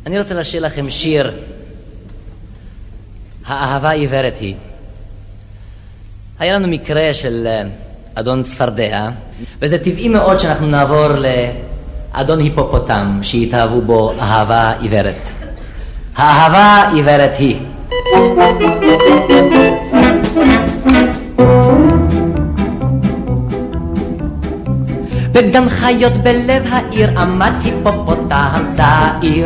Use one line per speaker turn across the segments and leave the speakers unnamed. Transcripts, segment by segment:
אני רוצה לשיר לכם שיר, האהבה עיוורת היא. היה לנו מקרה של אדון צפרדע, וזה טבעי מאוד שאנחנו נעבור לאדון היפופוטם, שהתאהבו בו אהבה עיוורת. האהבה עיוורת היא. בגן חיות בלב העיר עמד היפופוטם צעיר.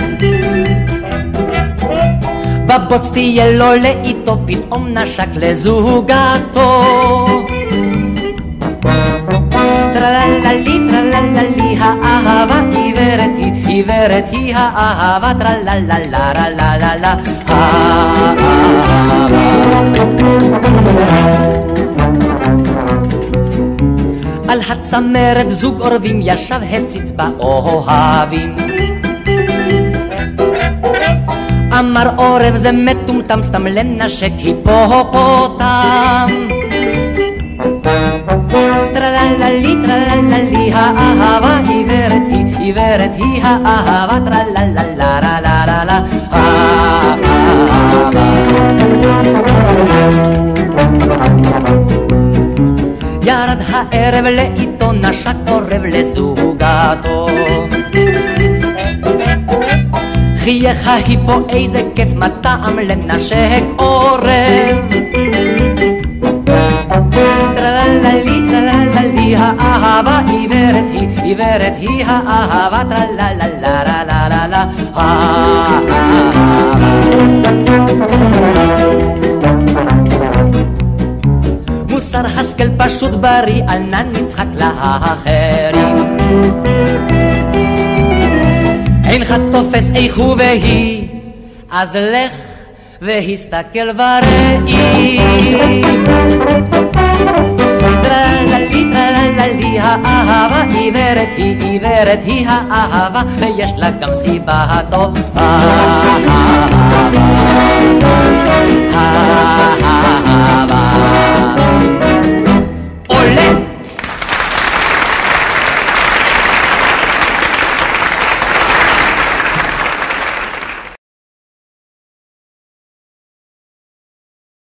בבוץ תהיה לו לאיתו, פתאום נשק לזוגתו. טרללי טרללי האהבה עיוורת היא, עיוורת היא האהבה, טרללה רללה על הצמרת זוג אורבים ישב הציץ באוהבים. אמר עורב זה מטומטם סתם לנשק היפופוטם. טרללי טרללי האהבה עיוורת היא, עיוורת היא האהבה, טרללה רללה ירד הערב לאיתו, נשק עורב לזוגתו. חייך היפו איזה כיף, מה טעם לנשק עורב. טרללי טרללי האהבה עיוורת היא, עיוורת היא האהבה, טרללה רללה מוסר השכל פשוט בריא, אל נא נצחק לאחרים. אינך תופס איך הוא והיא, אז לך והסתכל בראי. טרללי טרללי האהבה עיוורת היא, עיוורת היא האהבה, ויש לה גם סיבה טובה.